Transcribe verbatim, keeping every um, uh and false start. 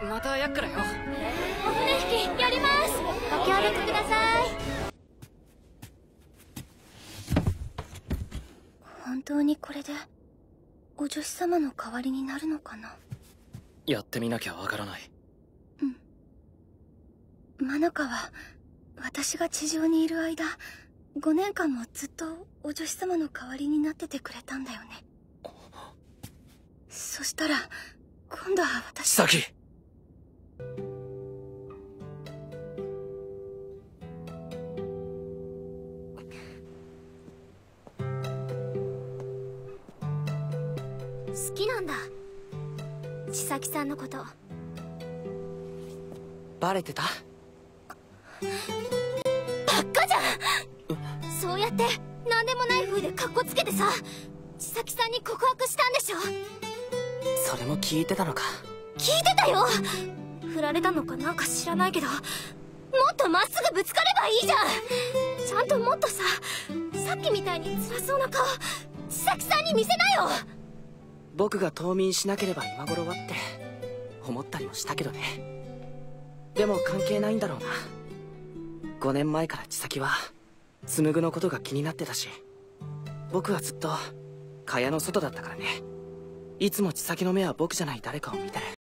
またやっからよ。 お船引きやります。ご協力ください。本当にこれでお女子様の代わりになるのかな。 やってみなきゃわからない。 うん。マナカは私が地上にいる間ごねんかんもずっとお女子様の代わりになっててくれたんだよね。そしたら今度は私。 千咲。 好きなんだ、千咲さんのこと。 バレてた？ バッカじゃん。そうやって何でもない風でカッコつけてさ、千咲さんに告白したんでしょ。 それも聞いてたのか。 聞いてたよ。振られたのかなんか知らないけど、もっとまっすぐぶつかればいいじゃん。ちゃんともっとさ、さっきみたいに辛そうな顔千咲さんに見せなよ。 僕が冬眠しなければ今頃はって思ったりもしたけどね。でも関係ないんだろうな。ごねんまえから千咲は紡のことが気になってたし、僕はずっと蚊帳の外だったからね。いつも千咲の目は僕じゃない誰かを見てる。